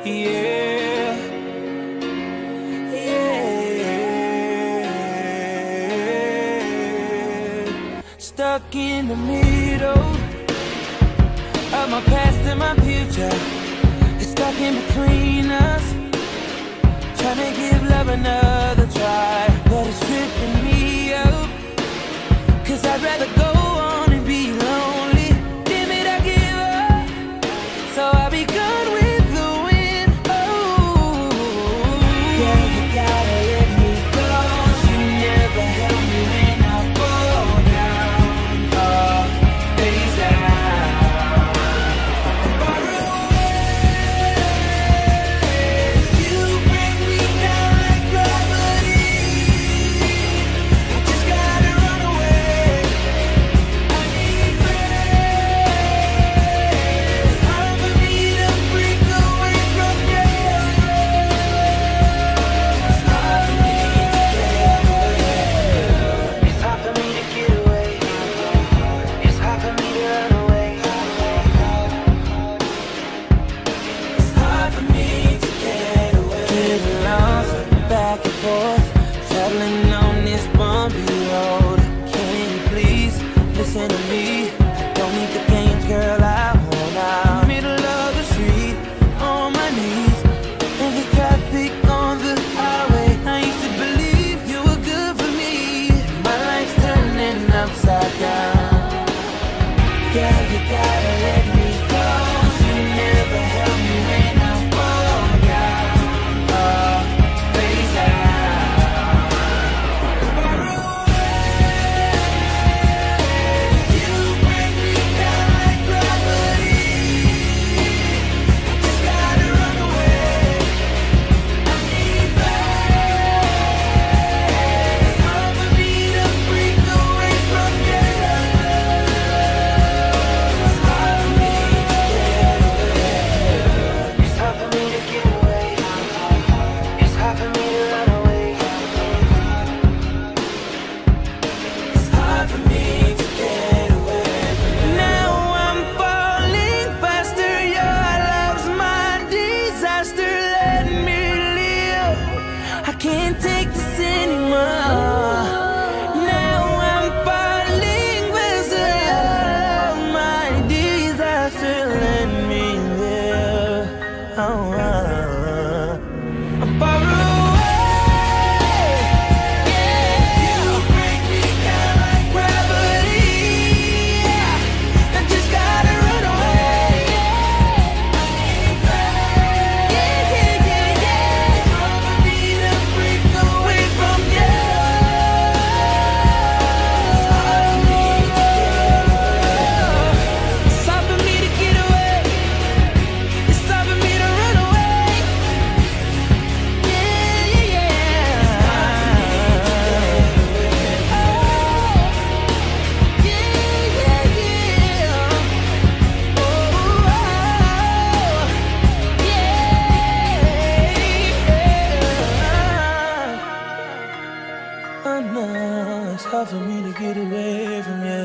Yeah, yeah. Stuck in the middle of my past and my future. It's stuck in between us, trying to give love another try, but it's tripping me up, 'cause I'd rather go on and be lonely. Damn it, I give up, so I'll be gone with the wind. Oh, girl, you gotta let me go. You never held me when I fall down, face down. Far away, you bring me down like gravity. I just gotta run away. I need grace. Time for me to break away from you. It's hard for me to get away. It's hard for me to get away. It's hard for me to run away. It's hard for me to get away. Getting lost back and forth, traveling on this bumpy road. Can you please listen to me? I don't need the games, girl, I want out. Middle of the street, on my knees, in the traffic on the highway. I used to believe you were good for me. My life's turning upside down. Girl, you gotta let me go. You never held me when I fall down, face down. Far away, you bring me down like gravity. I just gotta run away. I need grace. It's hard for me to break away from you. It's hard for me to get away. It's hard for me to get away. It's hard for me to run away. It's hard for me to get away. Now I'm falling faster. Your love's my disaster. Let me live. I can't take this anymore. Now I'm falling faster. Your love, my disaster. Let me live. Oh, I'm far away. You bring me down like gravity. I just gotta run away. I need grace. It's hard for me to break away from you. It's hard for me to get away. It's hard for me to get away. It's hard for me to run away. Yeah, yeah, yeah. It's hard for me to get away. Oh, yeah, yeah, yeah. Oh, yeah. I know it's hard for me to get away from you.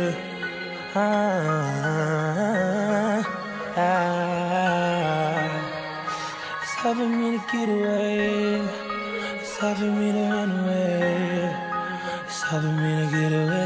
It's hard for me to get away. It's hard for me to run away. It's hard for me to get away.